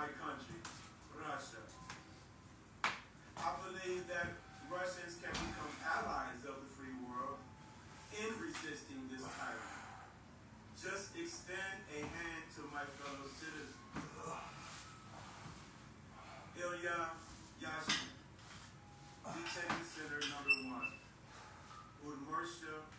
my country, Russia. I believe that Russians can become allies of the free world in resisting this tyrant. Just extend a hand to my fellow citizens. Ilya Yashin, Detention Center number 1, Udmurtia,